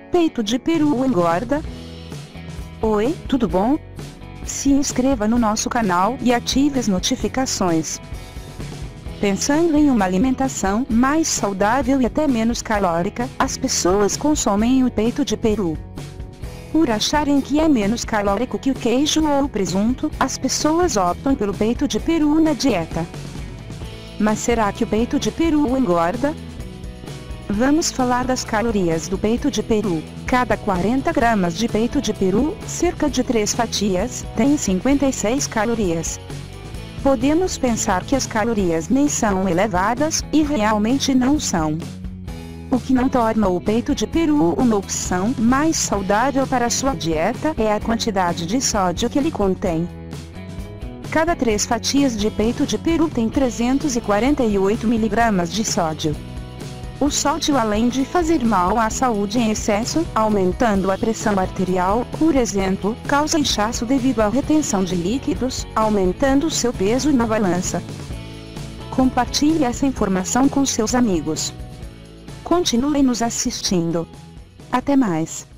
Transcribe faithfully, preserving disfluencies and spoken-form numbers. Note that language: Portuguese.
Peito de peru engorda? Oi, tudo bom? Se inscreva no nosso canal e ative as notificações. Pensando em uma alimentação mais saudável e até menos calórica, as pessoas consomem o peito de peru. Por acharem que é menos calórico que o queijo ou o presunto, as pessoas optam pelo peito de peru na dieta. Mas será que o peito de peru engorda? Vamos falar das calorias do peito de peru. Cada quarenta gramas de peito de peru, cerca de três fatias, tem cinquenta e seis calorias. Podemos pensar que as calorias nem são elevadas, e realmente não são. O que não torna o peito de peru uma opção mais saudável para a sua dieta é a quantidade de sódio que ele contém. Cada três fatias de peito de peru tem trezentos e quarenta e oito miligramas de sódio. O sódio, além de fazer mal à saúde em excesso, aumentando a pressão arterial, por exemplo, causa inchaço devido à retenção de líquidos, aumentando seu peso na balança. Compartilhe essa informação com seus amigos. Continue nos assistindo. Até mais.